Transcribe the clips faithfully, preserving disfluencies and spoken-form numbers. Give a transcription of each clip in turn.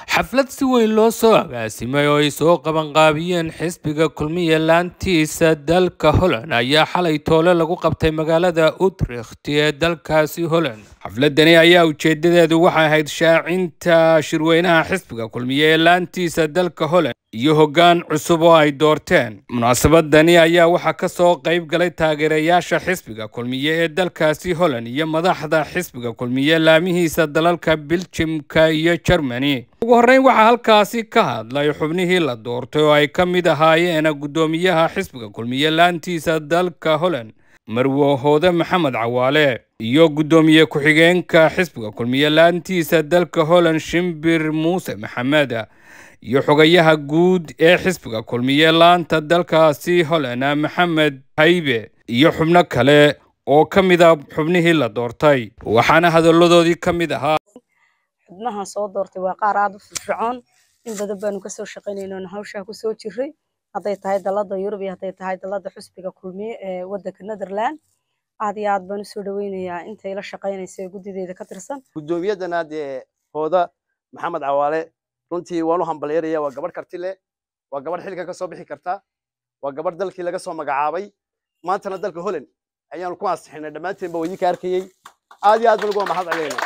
xaflad si weyn loo soo agaasimay oo ay soo qabanqaabiyeen xisbiga kulmiye laantiisa dalka Holland ayaa xalay toole lagu qabtay magaalada Utrecht ee dalkaasi Holland. xafladani ayaa ujeedadeedu waxay ahayd shaacinta shirweynaha xisbiga kulmiye ee laantiisa dalka Holland iyo hoggaan cusub oo ay doorteen. munaasabadani ayaa waxaa ka soo qayb galay taageerayaasha xisbiga kulmiye ee dalkaasi Holland iyo madaxda xisbiga kulmiye laamihiisa dalalka Belgiumka iyo Germany. ugu horreyn waxaa halkaasi ka hadlay xubnihii la doortay oo ay ka mid ahaayeen gudoomiyaha xisbiga kulmiye laantiisa dalka Holland Marwo Hoode Maxamed Cawaale iyo gudoomiye ku-xigeenka xisbiga kulmiye laantiisa dalka Holland Shimbir Muuse Maxamed iyo xogayaha guud ee xisbiga kulmiye laanta dalkaasi Holland Maxamed Haybe iyo xubno kale oo ka mid ah xubnihii la doortay. waxaana hadaladoodii ka mid ahaa xubnaha soo doortay waa qaar aad u firfircoon in badan baanu ka soo shaqeynayno hawsha ku soo jiray haday tahay dalada Yurub iyo haday tahay dalada xisbiga kulmiye ee wadanka Netherland. aad iyo aad baan u soo dhaweynayaa intay la shaqeynayso gudideeda ka tirsan. gudoomiyadana ee Hooda Maxamed Cawaale runtii waan u hambalyeeyaa waa gabar karti leh waa gabar xilka ka soo bixi karta waa gabar dalkii laga soo magacaabay maantana dalka Holland ayaan ku ansixinay dhamaanteen ba wadii ka arkayay aad iyo aad baan ugu mahad celinaa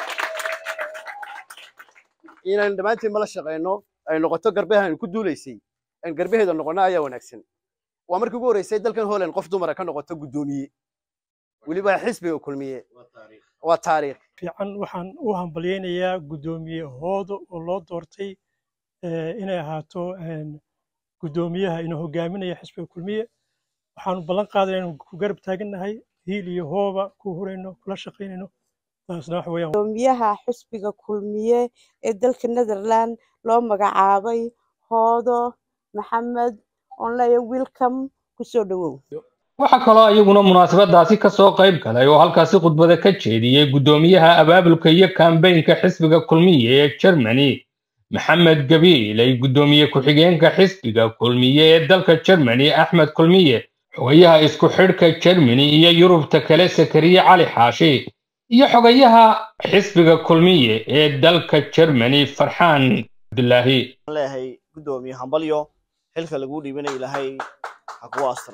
inaan dhamaanteen ma la shaqeyno ay noqoto garbaha ku duuleysay in garbaheeda noqona ayaa wanaagsan. waa markii ugu horeysay dalkan Holland qof dumar ka noqoto gudoomiye waliba xisbiga kulmiye waa taariikh fiican. waxaan u hambalyeeyaa gudoomiye Hoodo oo loo doortay inay ahaato gudoomiyaha inuu hogaaminayo xisbiga kulmiye. waxaan ballan qaadaynaa inuu ku garab taaganahay hiil iyo hooba ku horeyno kula shaqeynayno. gudoomiyaha xisbiga kulmiye ee dalka Netherland loo magacaabay Hoodo Maxamed online welcome ku soo dhawow. waxaa kaloo iyaguna munaasabadaasi ka soo qayb galay oo halkaasi khudbada ka jeediyay gudoomiyaha abaabulka iyo campaign-ka xisbiga kulmiye ee Germany Maxamed Gabiil ay gudoomiye ku-xigeenka xisbiga kulmiye ee dalka Germany Axmed Kulmiye xogayaha isku xidhka Germany iyo Yurubta kale Sakariye Cali Xaashi iyo xogayaha xisbiga kulmiye ee dalka Germany Farxaan Abdullaahi. leeyahay gudoomiye hambalyo xilka lagu dhiibanayo Ilaahay ha ku astro.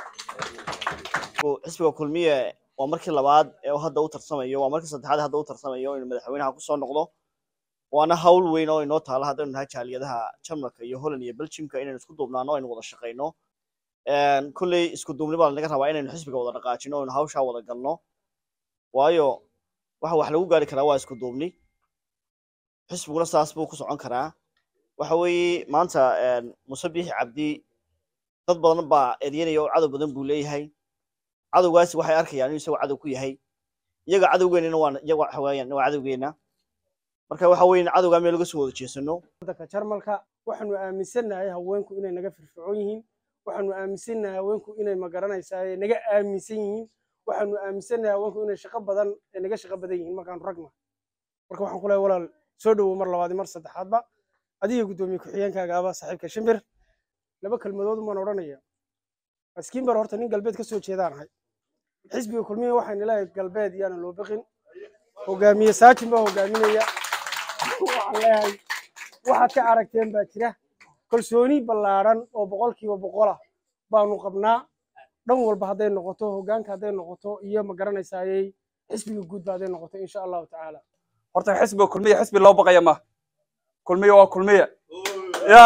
xisbiga kulmiye waa markii labaad ee hadda u tarsamayo waa markii saddexaad hadda u tarsamayo in madaxweynaha ku soo noqdo. waana hawl weyn oo inoo taala hadda nahay jaaliyadaha Jarmalka iyo Holland iyo Belgiumka inaan isku duubnaano in wada shaqeyno. een kulli isku duubni baa laga rabaa inaan xisbiga wada dhaqaajino in hawsha wada galno. waayo waxa wax lagu gaari karaa waa isku duubni. xisbiguna saas buu ku socon karaa. waxa weeye maanta een Musabbix Cabdi dad badan baa eedeynaya oo cadow badan buu leeyahay. cadowgaasi waxay arkayaan inuu isagu cadow ku yahay iyaga cadowgeena waa iyaga waxa weeyaan waa cadowgeena. marka waxa weeyaan cadowga meel laga soo wada jeesano. dadka Jarmalka waxaanu aaminsanahay haweenku inay naga firfircoon yihiin waxaanu aaminsanahay haweenku inay ma garanaysaa naga aaminsan yihiin waxaanu aaminsanahay haweenku inay shaqo badan naga shaqo badan yihiin markaan ragna. marka waxaan ku leeyahay walaal soo dhawo mar labaad mar saddexaadba adiga gudoomiye ku-xigeenkaaga aba saaxiibka Shimbir laba kalmadood ma oranaya. Shimbir horta nin galbeed ka soo jeedanahay xisbiga kulmiye waxaan ilaahay galbeed yaana loo baqin hogaamiye saajin baa hogaaminaya. waxaan leeyahay waxaad ka aragteen baa jira kalsooni ballaaran oo boqolkiiba boqol ah baanu qabnaa dhan walba haday noqoto hogaanka haday noqoto iyo ma garanaysaa ay xisbiga guud baa haday noqoto insha Allah taala. horta xisbiga kulmiye xisbi loo baqaya ma kulmiye waa kulmiye ya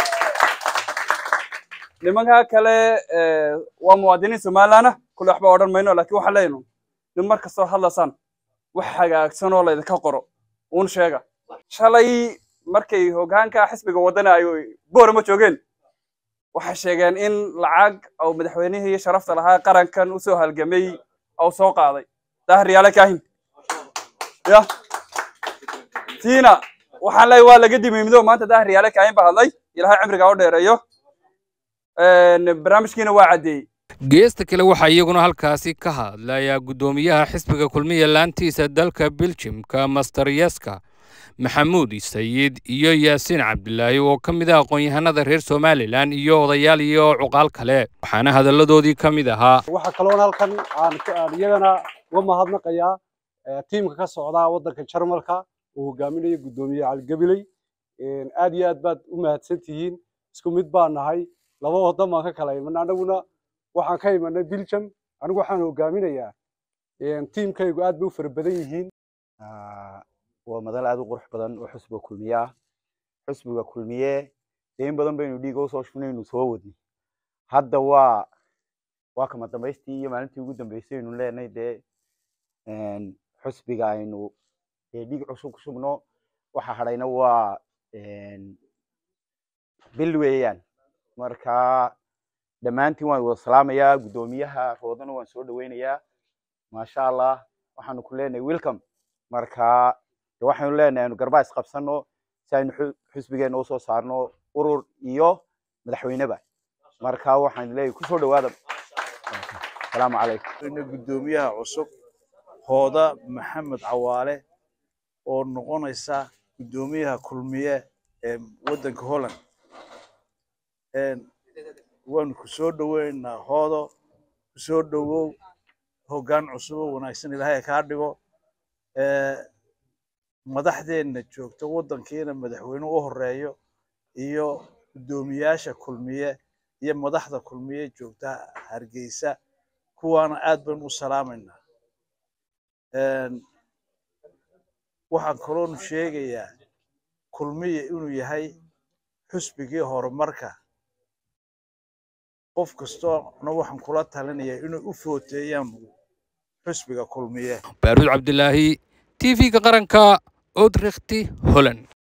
nimanka kale waa muwaadiniin Soomaaliana kullu waxba oran mayno laakiin waxa leeyno nin marka soo hadlasan wax hagaagsan oo leedahay ka qoro uun sheega. shalay markay hogaanka xisbiga wadana ay boorama joogeen waxa sheegeen in lacag oo madaxweynaha iyo sharafta lahaa qarankan u soo halgamay oo soo qaaday dahriyaale kaahin ya tiina waxaan leeyahay waa laga dimimido maanta dahriyaale kaahin ba hadlay Ilaahay cimriga u dheereeyo. een barnaamijkiina waa cadeeyay. geesta kale waxaa iyaguna halkaasi ka hadlaya gudoomiyaha xisbiga kulmiye laantiisa dalka Belgiumka Master Yaska Maxamuud Sayid iyo Yaasiin Cabdullaahi oo ka mid ah aqoon-yahanada reer Somaliland iyo odayaal iyo cuqaal kale. waxaana hadaladoodii ka mid ahaa waxa kale oo halkan aan iyagana uga mahadnaqayaa tiimka ka socda wadanka Jarmalka uu hogaaminayo gudoomiye Cali Gabiley aad iyo aad baad u mahadsantihiin isku mid baan nahay laba waddan baan ka kala imanay anaguna waxaan ka imanay Belgium anigu waxaan hogaaminayaa tiimkaygu aad bay u fara badan yihiin waa madal aad u qurux badan oo xusbiga kulmiye ah xusbiga kulmiye in badan baynu dhiig oo soo shunaynu soo wadni hadda waa waa kama dambaystii iyo maalintii ugu dambaysay inuu leenahay dee een xusbiga aynu dhiig cusub ku shubno waxa hadhayna waa een bil weeyaan marka dhammaantiin waan wada salaamayaa gudoomiyaha roodana waan soo dhaweynayaa maasha Allah waxaanu ku leenahay welcome marka waxaanu leenahay inuu garba is qabsano si aynu xusbigeena oo soo saarno urur iyo madaxweyneba marka waxaan leeyahay ku soo dhawaada السلام عليكم إن قدوميها عصب هذا محمد عوالة أو نقونيسا قدوميها كلمية ودن كهولن إن وان كسر دوين هذا كسر دو هو كان عصب ونايسن لهاي كارديو مدحدين نشوف تودن كينا مدحوين وهريو إيو قدومياشة كلمية هي مدحدة كلمية جوتا هرجيسة kuwaana aad baan u salaamayna een waxaan kaloon sheegayaa kulmiye inuu yahay xusbigii horumarka qof kastoo waxaan kula talinayaa inuu u footeeyaan xusbiga kulmiye Baarud Cabdilaahi T V-ga qaranka Utrecht Holland